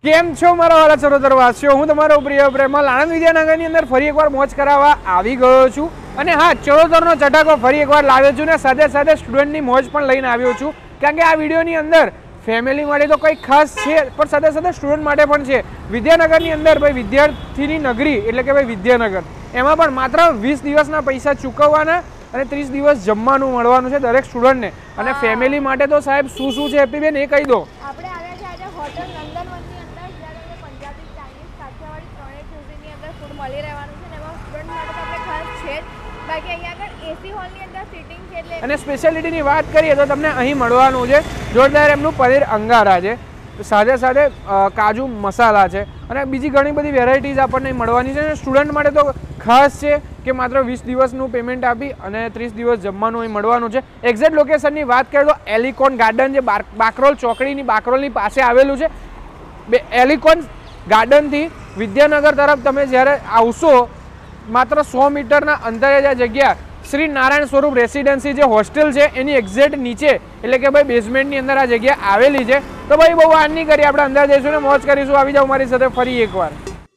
કેમ છો મારા વાલા ચરોતરવાસીઓ? હું તમારો પ્રિય પ્રેમલ આણંદ વિદ્યાનગરની અંદર ફરી એકવાર મોજ કરાવવા આવી ગયો છું. અને હા, ચરોતરનો ચટાકો ફરી એકવાર લાવ્યો છું ને સાથે સાથે સ્ટુડન્ટની મોજ પણ લઈને આવ્યો છું. કારણ કે આ વિડીયોની અંદર ફેમિલી માટે તો કંઈ ખાસ છે, પણ સાથે સાથે સ્ટુડન્ટ માટે પણ છે. વિદ્યાનગરની અંદર ભાઈ વિદ્યાર્થીની નગરી એટલે કે ભાઈ વિદ્યાનગર, એમાં પણ માત્ર 20 દિવસના પૈસા ચૂકવવાના અને 30 દિવસ જમવાનું મળવાનું છે દરેક સ્ટુડન્ટને. અને ફેમિલી માટે તો સાહેબ શું શું છે હેપીબેન એ કહી દો. આપણે આવ્યા છે આજે હોટલ નંદનવનની અંદર, જ્યાં પંજાબી, ચાઇનીઝ, કાઠિયાવાડી ત્રણેય ક્યુઝિનની અંદર ફૂડ મળી રહેવાનું છે. એમાં સ્ટુડન્ટ માટે તો આપણે ખાસ છે જ. બાકી અહીંયા આગળ એસી હોલની અંદર સીટિંગ છે એટલે. અને સ્પેશિયાલિટીની વાત કરીએ તો તમને અહીં મળવાનું છે જોરદાર એમનું પનીર અંગારા છે, સાથે સાથે કાજુ મસાલા છે અને બીજી ઘણી બધી વેરાયટીઝ આપણને મળવાની છે. અને સ્ટુડન્ટ માટે તો ખાસ છે કે માત્ર 20 દિવસનું પેમેન્ટ આપી અને 30 દિવસ જમવાનું અહીં મળવાનું છે. એક્ઝેક્ટ લોકેશનની વાત કરીએ તો એલિકોન ગાર્ડન જે બાકરોલ ચોકડીની બાકરોલની પાસે આવેલું છે. એલિકોન ગાર્ડનથી વિદ્યાનગર તરફ તમે જ્યારે આવશો માત્ર 100 મીટરના અંતરે જે જગ્યા શ્રી નારાયણ સ્વરૂપ રેસિડેન્સી જે હોસ્ટેલ છે એની એક્ઝેક્ટ નીચે એટલે કે ભાઈ બેઝમેન્ટની અંદર આ જગ્યા આવેલી છે. તો ભાઈ બહુ વાર નહીં કરી, આપણે અંદર જઈશું ને મોજ કરીશું. આવી જાઓ મારી સાથે ફરી એકવાર.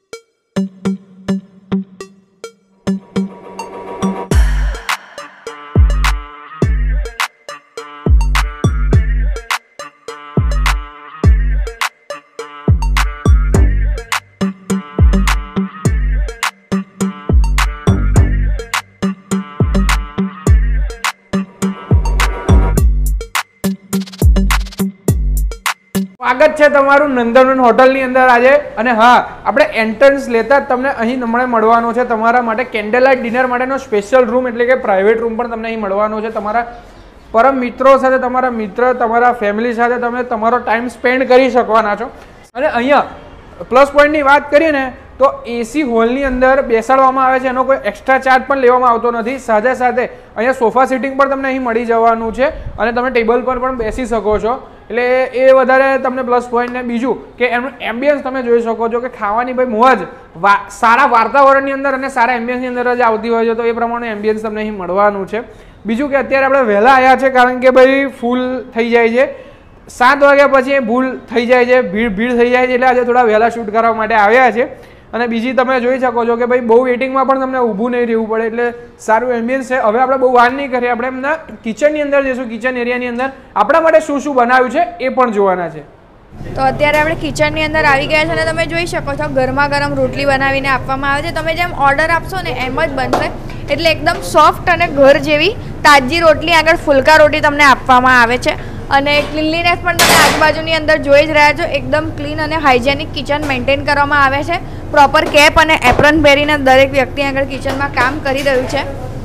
સ્વાગત છે તમારું નંદનવન હોટલની અંદર આજે. અને હા, આપણે એન્ટ્રન્સ લેતા જ તમને અહીં મળવાનો છે તમારા માટે કેન્ડલ લાઇટ ડિનર માટેનો સ્પેશિયલ રૂમ એટલે કે પ્રાઇવેટ રૂમ પણ તમને અહીં મળવાનો છે. તમારા પરમ મિત્રો સાથે, તમારા મિત્ર, તમારા ફેમિલી સાથે તમે તમારો ટાઈમ સ્પેન્ડ કરી શકવાના છો. અને અહીંયા પ્લસ પોઈન્ટની વાત કરીએ ને તો એસી હોલની અંદર બેસાડવામાં આવે છે, એનો કોઈ એક્સ્ટ્રા ચાર્જ પણ લેવામાં આવતો નથી. સાથે સાથે અહીંયા સોફા સિટિંગ પણ તમને અહીં મળી જવાનું છે અને તમે ટેબલ પર પણ બેસી શકો છો. એટલે એ વધારે તમને પ્લસ પોઈન્ટ. ને બીજું કે એમનું એમ્બિયન્સ તમે જોઈ શકો છો કે ખાવાની ભાઈ મોજ સારા વાતાવરણની અંદર અને સારા એમ્બિયન્સની અંદર જ આવતી હોય છે. તો એ પ્રમાણે એમ્બિયન્સ તમને અહીં મળવાનું છે. બીજું કે અત્યારે આપણે વહેલા આવ્યા છે કારણ કે ભાઈ ફૂલ થઈ જાય છે 7 વાગ્યા પછી ભૂલ થઈ જાય છે, ભીડ થઈ જાય છે. એટલે આજે થોડા વહેલા શૂટ કરવા માટે આવ્યા છે. અને બીજી તમે જોઈ શકો છો કે ભાઈ બહુ વેટિંગમાં પણ તમને ઊભું નહીં રહેવું પડે, એટલે સારું એમ્બિયન્સ છે. હવે આપણે બહુ વાર નહીં કરીએ, આપણે એમના કિચનની અંદર જઈશું. કિચન એરિયાની અંદર આપણા માટે શું શું બનાવ્યું છે એ પણ જોવાના છે. તો અત્યારે આપણે કિચનની અંદર આવી ગયા છે અને તમે જોઈ શકો છો ગરમા ગરમ રોટલી બનાવીને આપવામાં આવે છે. તમે જેમ ઓર્ડર આપશો ને એમ જ બનશે. એટલે એકદમ સોફ્ટ અને ઘર જેવી તાજી રોટલી, આગળ ફુલકા રોટી તમને આપવામાં આવે છે. અને ક્લીનલીનેસ પણ તમે આજુબાજુની અંદર જોઈ જ રહ્યા છો. એકદમ ક્લીન અને હાઇજેનિક કિચન મેન્ટેન કરવામાં આવે છે. પ્રોપર કેપ અને એપ્રન પહેરીને દરેક વ્યક્તિ આગળ કિચનમાં કામ કરી રહ્યું છે.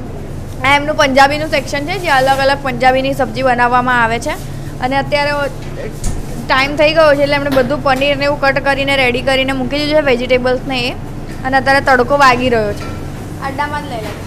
આ એમનું પંજાબીનું સેક્શન છે, જે અલગ અલગ પંજાબીની સબ્જી બનાવવામાં આવે છે. અને અત્યારે ટાઈમ થઈ ગયો છે એટલે એમણે બધું પનીર ને એવું કટ કરીને રેડી કરીને મૂકી દીધું છે, વેજીટેબલ્સને એ. અને અત્યારે તડકો વાગી રહ્યો છે. આડામાં જ લઈ લે.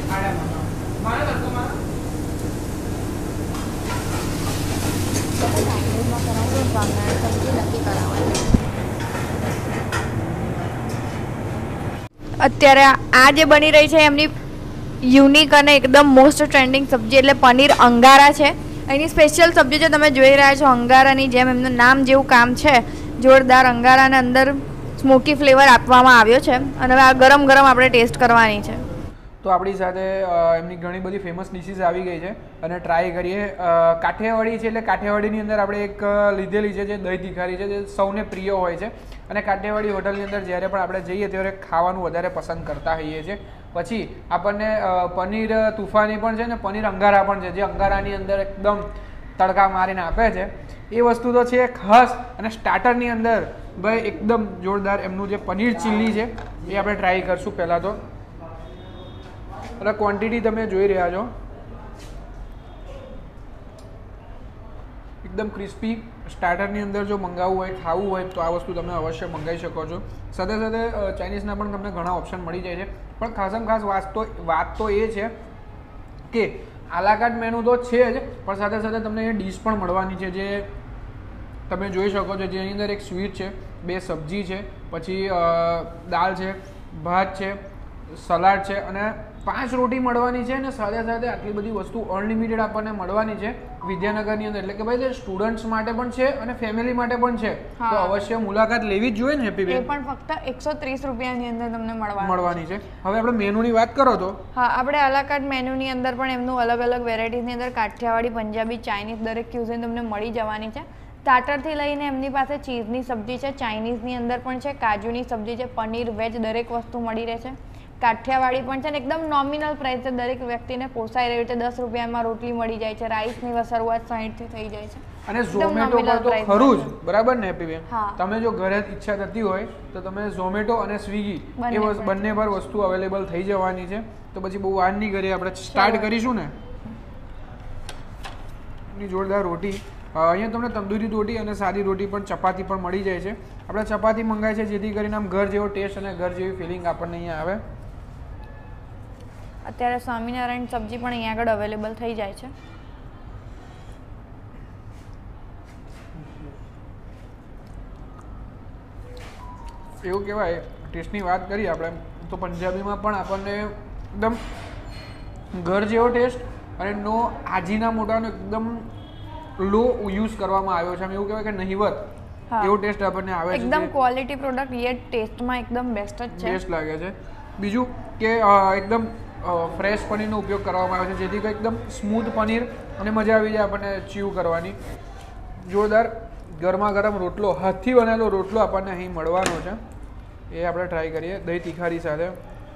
અત્યારે આ જે બની રહી છે એમની યુનિક અને એકદમ મોસ્ટ ટ્રેન્ડિંગ સબ્જી એટલે પનીર અંગારા છે. એની સ્પેશિયલ સબ્જી જે તમે જોઈ રહ્યા છો અંગારાની જેમ એમનું નામ જેવું કામ છે, જોરદાર અંગારાને અંદર સ્મોકી ફ્લેવર આપવામાં આવ્યો છે. અને હવે આ ગરમ ગરમ આપણે ટેસ્ટ કરવાની છે. તો આપણી સાથે એમની ઘણી બધી ફેમસ ડિશિસ આવી ગઈ છે અને ટ્રાય કરીએ. કાઠિયાવાડી છે એટલે કાઠિયાવાડીની અંદર આપણે એક લીધેલી છે જે દહીં તીખારી છે, જે સૌને પ્રિય હોય છે. અને કાઠિયાવાડી હોટલની અંદર જ્યારે પણ આપણે જઈએ ત્યારે ખાવાનું વધારે પસંદ કરતા હોઈએ છીએ. પછી આપણને પનીર તુફાની પણ છે ને પનીર અંગારા પણ છે, જે અંગારાની અંદર એકદમ તડકા મારીને આપે છે. એ વસ્તુ તો છે ખાસ. અને સ્ટાર્ટરની અંદર ભાઈ એકદમ જોરદાર એમનું જે પનીર ચીલ્લી છે એ આપણે ટ્રાય કરશું પહેલાં તો. એટલે ક્વોન્ટિટી તમે જોઈ રહ્યા છો, એકદમ ક્રિસ્પી. સ્ટાર્ટરની અંદર જો મંગાવવું હોય, ખાવું હોય તો આ વસ્તુ તમે અવશ્ય મંગાવી શકો છો. સાથે સાથે ચાઇનીઝના પણ તમને ઘણા ઓપ્શન મળી જાય છે. પણ ખાસમાં ખાસ વાત તો એ છે કે આલાકાર્ટ મેનુ તો છે જ, પણ સાથે સાથે તમને એ ડીશ પણ મળવાની છે જે તમે જોઈ શકો છો. જેની અંદર એક સ્વીટ છે, 2 સબ્જી છે, પછી દાળ છે, ભાત છે, સલાડ છે અને 5 રોટી મળવાની છે અને સાથે સાથે આટલી બધી વસ્તુ અનલિમિટેડ આપણને મળવાની છે વિદ્યાનગરની અંદર. એટલે કે ભાઈ તે સ્ટુડન્ટ્સ માટે પણ છે અને ફેમિલી માટે પણ છે, તો અવશ્ય મુલાકાત લેવી જ જોઈએ ને હેપી બેન. એ પણ ફક્ત 130 રૂપિયાની અંદર તમને મળવાની છે. હવે આપણે મેનુની વાત કરો તો હા, આપણે અલાકાર્ટ મેનુની અંદર પણ એમનું અલગ અલગ વેરાયટીની અંદર કાઠિયાવાડી, પંજાબી, ચાઇનીઝ દરેક ક્યુઝિન તમને મળી જવાની છે. સ્ટાર્ટરથી લઈને એમની પાસે ચીઝની સબ્જી છે, ચાઇનીઝની અંદર પણ છે, કાજુની સબ્જી છે, પનીર, વેજ દરેક વસ્તુ મળી રહે છે. કાઠિયાવાડી પણ છે ને એકદમ નોમિનલ પ્રાઇસ છે, દરેક વ્યક્તિને પોસાઈ રહ્યું છે. 10 રૂપિયામાં રોટલી મળી જાય છે. રાઈસની શરૂઆત 60 થી થઈ જાય છે. અને ઝોમેટો પર તો ખરું જ, બરાબર ને હેપી બેન? તમે જો ઘરે ઈચ્છા થતી હોય તો તમે ઝોમેટો અને સ્વિગી એ બંને પર વસ્તુ અવેલેબલ થઈ જવાની છે. તો પછી બહુ વાર નહીં કરીએ, આપણે સ્ટાર્ટ કરીશું ને. ની જોરદાર રોટી અહીંયા તમને તંદૂરી રોટી અને સાદી રોટી પણ ચપાતી પણ મળી જાય છે. આપણે ચપાતી મંગાવી છે જેથી કરીને આમ ઘર જેવો ટેસ્ટ અને ઘર જેવી ફિલિંગ આપણને અહીંયા આવે. અત્યારે સ્વામિનારાયણ સબ્જી પણ અહીંયા આગળ અવેલેબલ થઈ જાય છે. એવું કહેવાય, ટેસ્ટની વાત કરીએ આપણે તો પંજાબીમાં પણ આપણને એકદમ ઘર જેવો ટેસ્ટ અને નો આજીના મોટાનો એકદમ લો યુઝ કરવામાં આવ્યો છે. એવું કહેવાય કે નહીવત એવો ટેસ્ટ આપણને આવે છે. એકદમ ક્વોલિટી પ્રોડક્ટ, યet ટેસ્ટમાં એકદમ બેસ્ટ જ છે. બેસ્ટ લાગે છે. બીજું કે એકદમ ફ્રેશ પનીરનો ઉપયોગ કરવામાં આવે છે જેથી કંઈ એકદમ સ્મૂથ પનીર અને મજા આવી જાય આપણને ચીવ કરવાની. જોરદાર ગરમા ગરમ રોટલો, હાથથી બનાવેલો રોટલો આપણને અહીં મળવાનો છે. એ આપણે ટ્રાય કરીએ દહીં તીખારી સાથે.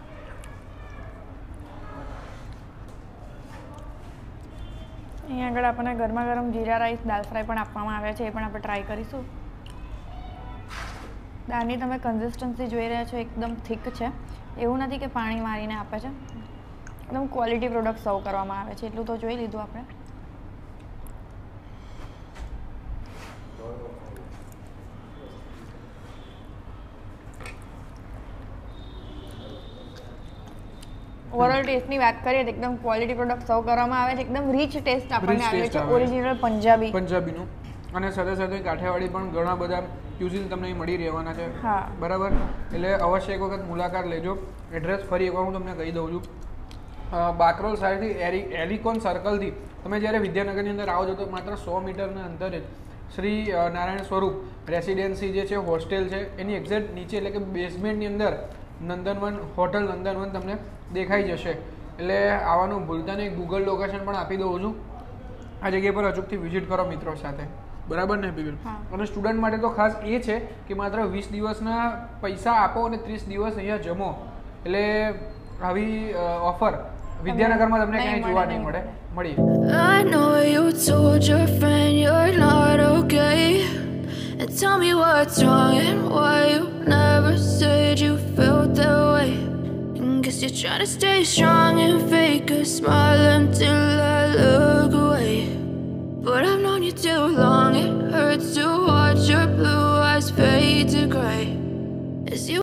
અહીંયા આગળ આપણને ગરમા ગરમ જીરા રાઈસ, દાલ ફ્રાય પણ આપવામાં આવ્યા છે, એ પણ આપણે ટ્રાય કરીશું. દાળની તમે કન્સિસ્ટન્સી જોઈ રહ્યા છો, એકદમ થીક છે. એવું નથી કે પાણી મારીને આપે છે. એકદમ ક્વોલિટી પ્રોડક્ટ સર્વ કરવામાં આવે છે, એટલું તો જોઈ લીધું આપણે. ઓવરઓલ ટેસ્ટની વાત કરીએ તો એકદમ ક્વોલિટી પ્રોડક્ટ સર્વ કરવામાં આવે છે. એકદમ રીચ ટેસ્ટ આપણને આવે છે, ઓરિજિનલ પંજાબીનું. અને સાથે સાથે કાઠિયાવાડી પણ ઘણા બધા ક્યુઝિન તમને મળી રહેવાના છે, બરાબર? એટલે અવશ્ય એક વખત મુલાકાત લેજો. એડ્રેસ ફરી એકવાર હું તમને કહી દઉં છું. બાકરોલ સાઈડથી એલિકોન સર્કલથી તમે જ્યારે વિદ્યાનગરની અંદર આવો છો તો માત્ર 100 મીટરના અંતરે જ શ્રી નારાયણ સ્વરૂપ રેસિડેન્સી જે છે, હોસ્ટેલ છે, એની એક્ઝેક્ટ નીચે એટલે કે બેઝમેન્ટની અંદર નંદનવન હોટલ નંદનવન તમને દેખાઈ જશે. એટલે આવવાનું ભૂલતા નહીં. ગૂગલ લોકેશન પણ આપી દઉં છું. આ જગ્યા પર અચૂકથી વિઝિટ કરો મિત્રો સાથે, બરાબર ને બિલકુલ? અને સ્ટુડન્ટ માટે તો ખાસ એ છે કે માત્ર 20 દિવસના પૈસા આપો અને 30 દિવસ અહીંયા જમો. એટલે આવી ઓફર વિદ્યાનગરમાં તમને ક્યાંય જોવા નહીં મળે. મળીએ. I know you told your friend you're not okay, and tell me what's wrong and why you never said you felt that way. Guess you're trying to stay strong and fake a smile until I